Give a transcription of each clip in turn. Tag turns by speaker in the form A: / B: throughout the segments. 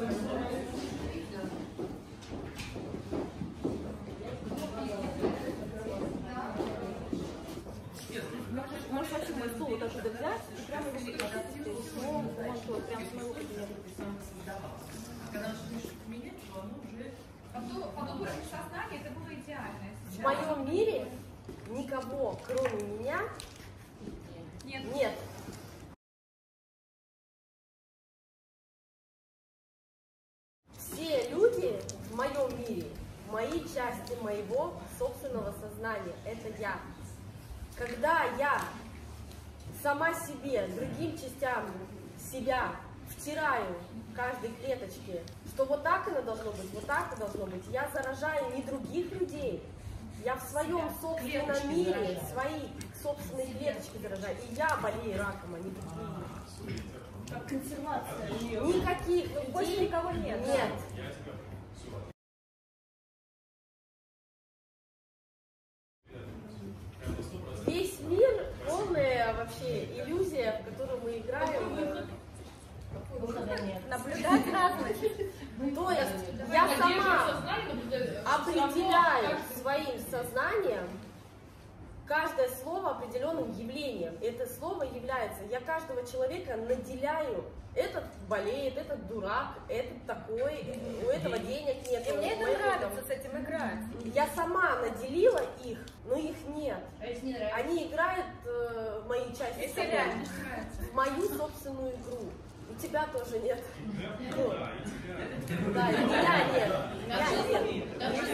A: Можешь вообще мой стул вот оттуда взять и прямо его прикрутить, прям с моего кабинета.
B: Когда он пишет кабинет, то оно уже... Под уровнем сознания это было идеально.
C: В моем мире никого, кроме меня, нет. Все люди в моем мире, мои части моего собственного сознания, это я. Когда я сама себе, другим частям себя втираю каждой клеточке, что вот так оно должно быть, вот так и должно быть, я заражаю не других людей, я в своем собственном мире свои собственные клеточки заражаю, и я болею раком, а не другие.
A: Как консервация.
C: Никаких людей.
A: Больше никого нет.
C: Нет. Весь мир полная вообще иллюзия, в которую мы играем.
A: Наблюдать разных.
C: То есть я сама определяю своим сознанием каждое слово определенным явлением. Это слово является, я каждого человека наделяю. Этот болеет, этот дурак, этот такой, у этого денег нет.
A: И мне это нравится с этим играть.
C: Я сама наделила их, но их нет.
B: А если не нравится?
C: Они играют мои части
A: себя.
C: в мою собственную игру. И тебя тоже нет. Да, и меня нет.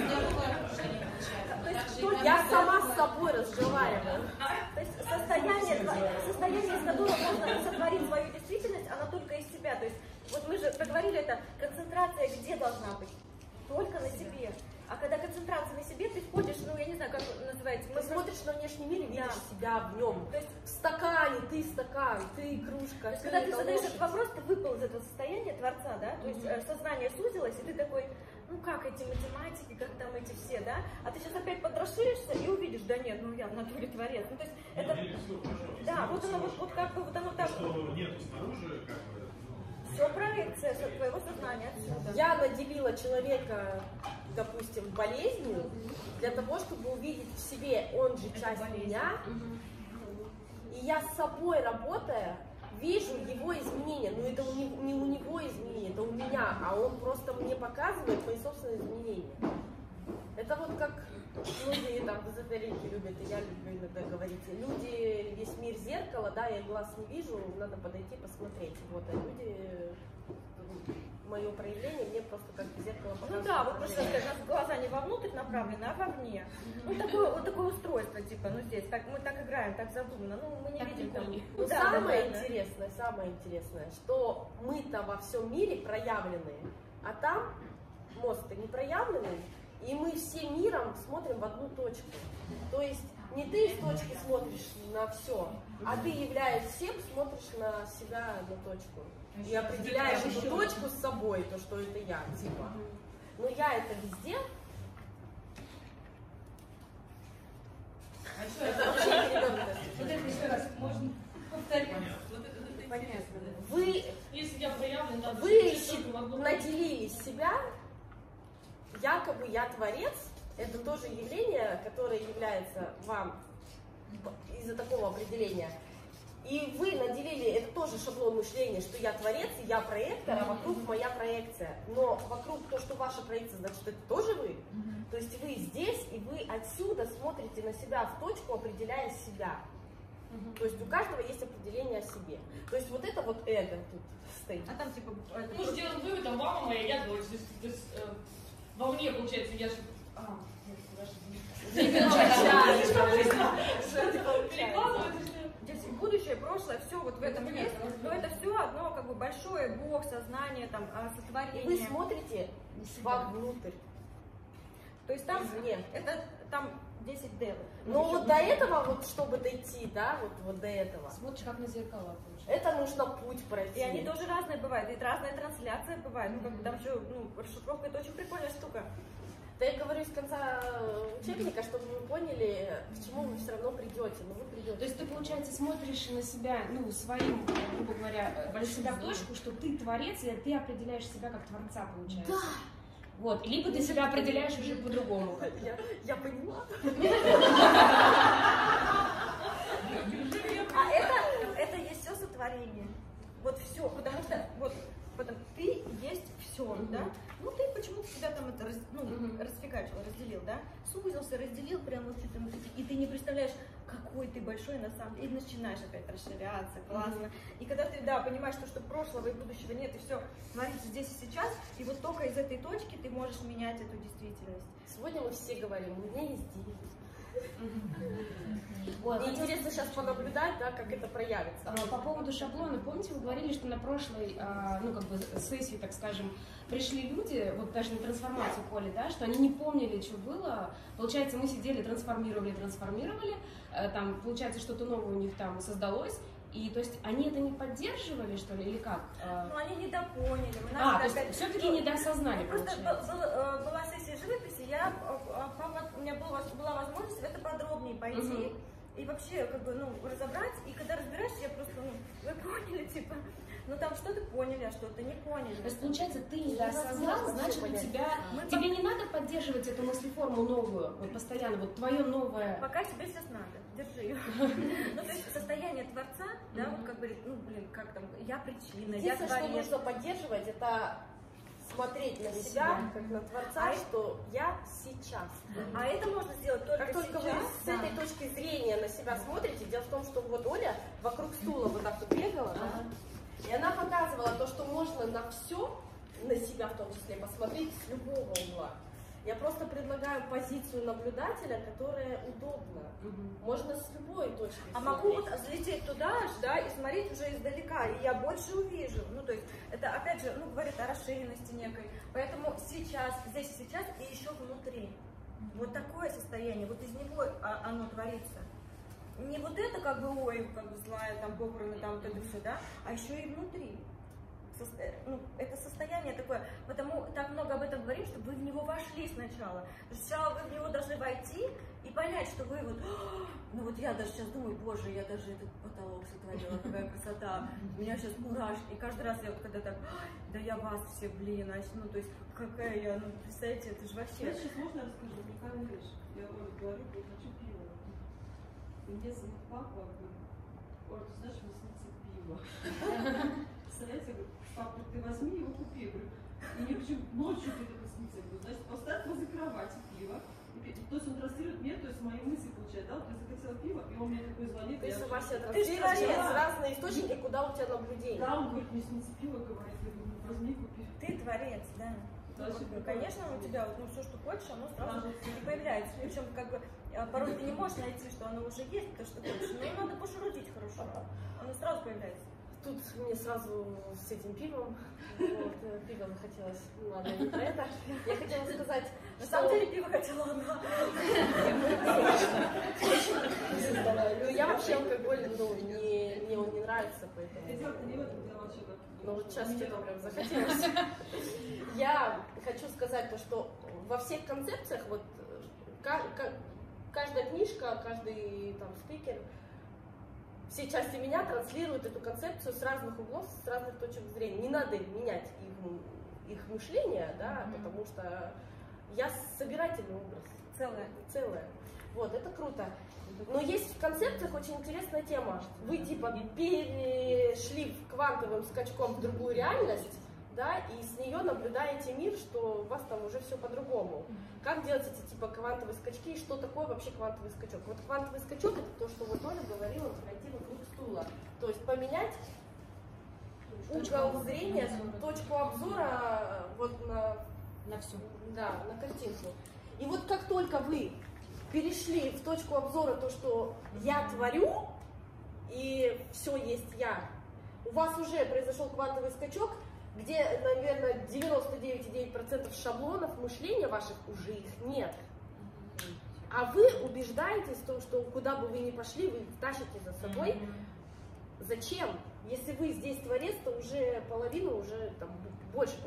C: Я сама с собой разговариваю.
A: То есть состояние, из которого можно сотворить свою действительность, она только из себя. То есть вот мы же проговорили это, концентрация где должна быть? Только на себе. А когда концентрация на себе, ты входишь, ну я не знаю, как называется.
C: Ты смотришь на внешний мир и видишь себя в нем. То есть в стакане, ты стакан, ты игрушка.
A: То есть когда ты задаешь этот вопрос, ты выпал из этого состояния Творца, да? То есть сознание сузилось, и ты такой, ну как эти математики, как там эти все, да? А ты сейчас опять подрасширишься и увидишь, да нет, ну я в натуре Творец. Ну то есть это... Да, вот оно вот как бы вот оно так...
D: Нету снаружи, как бы...
A: Все проекция твоего сознания отсюда.
C: Я наделила человека, допустим, болезнью для того, чтобы увидеть в себе, он же часть меня, и я с собой работая, вижу его изменения, но это не у него изменения, это у меня, а он просто мне показывает мои собственные изменения. Это вот как люди там в эзотерике любят, и я люблю иногда говорить, люди, весь мир зеркало, да, я глаз не вижу, надо подойти посмотреть. Вот, а люди, мое проявление, мне просто как зеркало показывает.
A: Ну да, вот просто скажем, глаза не вовнутрь направлены, а вовне. Ну вот такое устройство, типа, ну здесь, так, мы так играем, так задумано, ну мы не
B: так
A: видим там.
C: Ну,
A: Да,
C: самое интересное, что мы-то во всем мире проявлены, а там мозг-то не проявленный. И мы всем миром смотрим в одну точку. То есть не ты из точки смотришь на все, а ты, являясь всем, смотришь на себя одну точку. И определяешь эту точку с собой, то, что это я, типа. Но я это везде. Это вообще перевернуто.
B: Вот это еще раз можно повторить.
C: Понятно. Вы
B: проявлен,
C: наделили себя. Якобы я творец, это тоже явление, которое является вам из-за такого определения. И вы наделили, это тоже шаблон мышления, что я творец, и я проектор, а вокруг моя проекция. Но вокруг то, что ваша проекция, значит, это тоже вы. То есть вы здесь, и вы отсюда смотрите на себя в точку, определяя себя. То есть у каждого есть определение о себе. То есть вот это вот эго тут стоит.
A: А там типа...
B: Ну, сделан вывод, там мама моя, я дочь. То есть, во мне, получается, я же...
A: Здесь будущее, прошлое, все вот в этом есть, но это все одно как бы большое Бог, сознание, там, сотворение.
C: Вы смотрите вовнутрь.
A: То есть там,
C: нет,
A: это там 10 дел.
C: Но вот до этого, вот чтобы дойти, да, вот до этого.
B: Смотришь, как на зеркала.
C: Это нужно путь пройти.
A: И они тоже разные бывают, и разная трансляция бывает. Ну, как бы там еще, ну, расшифровка это очень прикольная штука.
C: Да я говорю с конца учебника, чтобы вы поняли, к чему вы все равно придете, но вы придете.
E: То есть ты, получается, смотришь на себя, ну, своим, грубо говоря, на себя в точку, что ты творец, и ты определяешь себя как творца, получается.
C: Да!
E: Вот, либо ты себя определяешь уже по-другому.
C: Я поняла.
A: А это есть все сотворение. Вот все, потому что вот потом ты есть все, да? Ну ты почему-то себя там это расфигачил, разделил, да? Сузился, разделил прям вот что-то, и ты не представляешь, какой ты большой на самом деле, и начинаешь опять расширяться, классно. И когда ты, да, понимаешь, что прошлого и будущего нет, и все творится здесь и сейчас, и вот только из этой точки ты можешь менять эту действительность.
C: Сегодня мы все говорим, у меня есть деньги.
E: Ой,
C: Мне интересно сейчас понаблюдать, да, как это проявится.
E: По поводу шаблона, помните, вы говорили, что на прошлой, ну, как бы, сессии, так скажем, пришли люди, вот даже на трансформацию Коли, да, что они не помнили, что было. Получается, мы сидели, трансформировали, там, получается, что-то новое у них там создалось, и, то есть, они это не поддерживали, что ли, или как?
A: Ну, они недопоняли.
E: То есть, все-таки недосознали,
A: просто
E: получается.
A: была сессия живописи, у меня была возможность в это подробнее пойти и вообще, как бы, ну, разобрать, и когда разбираешься, я просто, ну, вы поняли, типа, ну, там что-то поняли, а что-то не поняли.
E: То есть, получается, ты недосознал, значит, у тебя, тебе не надо поддерживать эту мыслеформу новую, вот, постоянно, вот, твое новое.
A: Пока тебе сейчас надо, держи ее. Ну, то есть, состояние Творца, да, вот, как бы, ну, блин, как там, я причина, я
C: Единственное, что
A: творец.
C: нужно поддерживать, это смотреть на себя, как на Творца, что я сейчас.
A: А это можно сделать только
C: Как только
A: сейчас.
C: вы с этой точки зрения на себя смотрите, дело в том, что вот Оля вокруг стула вот так вот бегала, да, и она показывала то, что можно на все, на себя в том числе, посмотреть с любого угла. Я просто предлагаю позицию наблюдателя, которая удобна. Можно с любой точки
A: А могу вот взлететь туда же, да, и смотреть уже издалека, и я больше увижу. Ну, то есть, это, опять же, ну, говорит о расширенности некой. Поэтому сейчас, здесь и сейчас, и еще внутри. Вот такое состояние, вот из него оно творится. Не вот это, как бы, ой, как бы злая, там, похороны, там, вот это все, да, а еще и внутри. Ну, это состояние такое, потому так много об этом говорим, чтобы вы в него вошли сначала. Сначала вы в него должны войти и понять, что вы вот, ну вот я даже сейчас думаю, боже, я даже этот потолок сотворила, какая красота, у меня сейчас мурашки, и каждый раз я вот когда так, да я вас все, блин, ну то есть какая я, ну представляете, это же вообще.
F: Я сейчас можно расскажу, Михаил Ильич, я говорю, я хочу пива. И мне звонит папа, говорит, Ой, ты знаешь, мне снится пиво. Представляете, говорит, папа, ты возьми его, купи. Я говорю, и мне почему ночью ты это снится? Я говорю, значит, поставь возле кровати пиво. То есть он транслирует мне, то есть мои мысли получает, да, вот я захотела пива, и он мне такой звонит.
C: То есть у вас
A: Ты
C: транслирует разные источники, куда у тебя наблюдение.
F: Да, он говорит, мне снится пиво, говорит, я говорю, возьми, купи.
A: Ты творец, да. Ну, конечно, у тебя вот, ну, все, что хочешь, оно сразу и появляется. Причем, как бы, порой ты не можешь найти, что оно уже есть, то, что хочешь, но надо пошерудить хорошо. Оно сразу появляется.
C: Тут мне сразу с этим пивом, вот, пиво захотелось, ну ладно, не про это. Я хотела сказать,
A: На самом деле пиво хотела одна.
C: Ну я вообще алкоголь, ну, мне он не нравится, поэтому.
F: Это не в этом дело вообще как.
C: Ну вот сейчас что-то прям захотелось. Я хочу сказать то, что во всех концепциях, вот, каждая книжка, каждый там спикер, все части меня транслируют эту концепцию с разных углов, с разных точек зрения. Не надо менять их мышление, да, потому что я собирательный образ. Целое. Вот, это круто. Но есть в концепциях очень интересная тема. Вы типа перешли квантовым скачком в другую реальность, да, и с нее наблюдаете мир, что у вас там уже все по-другому. Как делать эти типа квантовые скачки и что такое вообще квантовый скачок? Вот квантовый скачок — это то, что вот Оля говорила, пройти вокруг стула. То есть поменять угол зрения, точку обзора вот на
E: все.
C: Да, на картинку. И вот как только вы перешли в точку обзора то, что я творю, и все есть я, у вас уже произошел квантовый скачок, где, наверное, 99,9% шаблонов мышления ваших уже их нет. А вы убеждаетесь в том, что куда бы вы ни пошли, вы тащите за собой. Зачем? Если вы здесь творец, то уже половина, уже там больше половины, да,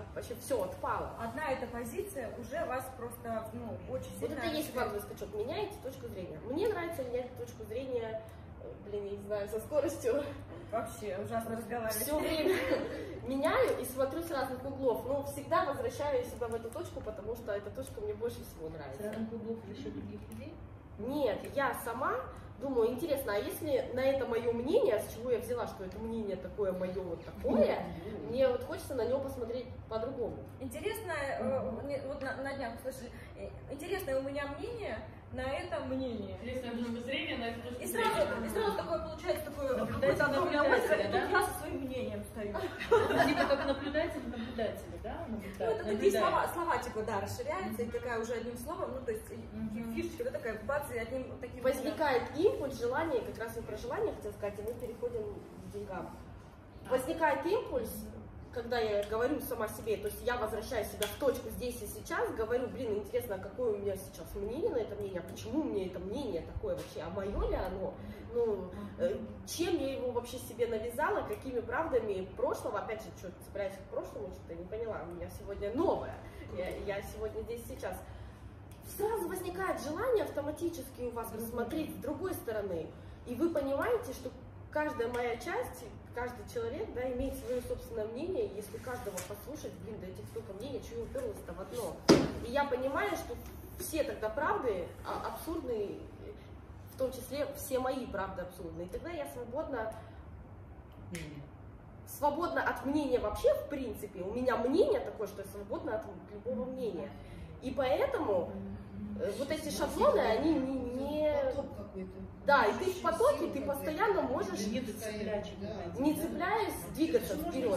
C: вообще все отпало.
A: Одна эта позиция уже вас просто, ну, очень
C: Вот
A: сильно...
C: это есть квантовый скачок. Меняете точку зрения. Мне нравится менять точку зрения, блин, я не знаю, со скоростью.
A: Вообще ужасно разговаривать.
C: Все время меняю и смотрю с разных углов. Но всегда возвращаю себя в эту точку, потому что эта точка мне больше всего нравится.
G: С разных углов за счет других людей?
C: Нет, я сама думаю, интересно, а если на это мое мнение, с чего я взяла, что это мнение такое мое вот такое, мне вот хочется на него посмотреть по-другому.
A: Интересно, вот на днях слышали, интересное у меня мнение на это мнение.
G: Интересное мировоззрение на это
A: И сразу такое получается, такое какое-то огромное озеро, и тут я со своим мнением стою.
G: Типа как наблюдатели, да?
A: Ну, это такие слова типа, да, расширяются, и такая уже одним словом, ну, то есть фишечка, да, такая, бац, и одним таким...
C: Возникает импульс, желание, как раз и про желание хотела сказать, и мы переходим к деньгам. Возникает импульс, когда я говорю сама себе, то есть я возвращаю себя в точку здесь и сейчас, говорю, блин, интересно, какое у меня сейчас мнение на это мнение, а почему у меня это мнение такое вообще, а мое ли оно? Ну, чем я его вообще себе навязала, какими правдами прошлого, опять же, что-то цепляюсь к прошлому, что-то не поняла, у меня сегодня новое, я сегодня здесь сейчас. Сразу возникает желание автоматически у вас посмотреть с другой стороны, и вы понимаете, что каждая моя часть, каждый человек, да, имеет свое собственное мнение, и если каждого послушать, блин, да этих столько мнений, что я уперлась-то в одно. И я понимаю, что все тогда правды абсурдные, в том числе все мои правды абсурдные. И тогда я свободна от мнения вообще, в принципе. У меня мнение такое, что я свободна от любого мнения. И поэтому вот эти шаблоны, они не... Да, и ты в потоке, ты постоянно можешь, не цепляясь, двигаться вперед.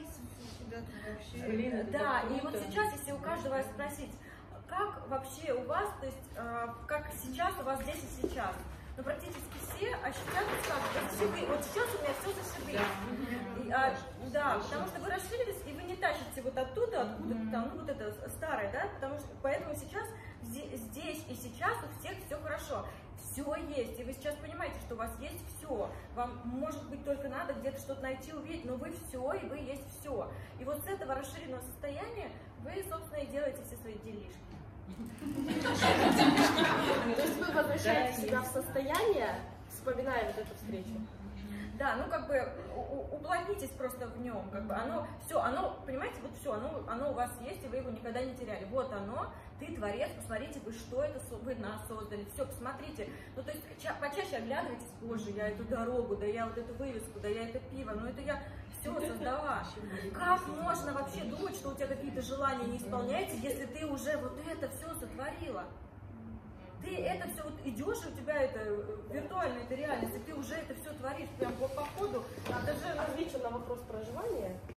A: Да, и вот сейчас, если у каждого спросить, как вообще у вас, то есть, как сейчас у вас здесь и сейчас, ну, практически все ощущают, как зашибы. Вот сейчас у меня все зашибы. Да, потому что вы расширились, и вы не тащите вот оттуда, откуда-то там, ну, вот это старое, да, потому что, поэтому сейчас, здесь и сейчас у всех все хорошо. Все есть, и вы сейчас понимаете, что у вас есть все. Вам, может быть, только надо где-то что-то найти, увидеть, но вы все, и вы есть все. И вот с этого расширенного состояния вы, собственно, и делаете все свои делишки.
C: То есть вы возвращаете себя в состояние, вспоминая вот эту встречу.
A: Да, ну как бы уплотнитесь просто в нем, как бы оно, все, оно, понимаете, вот все, оно у вас есть, и вы его никогда не теряли. Вот оно, ты творец, посмотрите, вы что это вы нас создали, все, посмотрите. Ну то есть почаще оглядывайтесь, боже, я эту дорогу, да я вот эту вывеску, да я это пиво, ну это я все создала. Как можно вообще думать, что у тебя какие-то желания не исполняются, если ты уже вот это все сотворила? Ты это все вот идешь, и у тебя это виртуальная это реальность, и ты уже это все творишь прям по ходу.
C: Отвечу на вопрос проживания.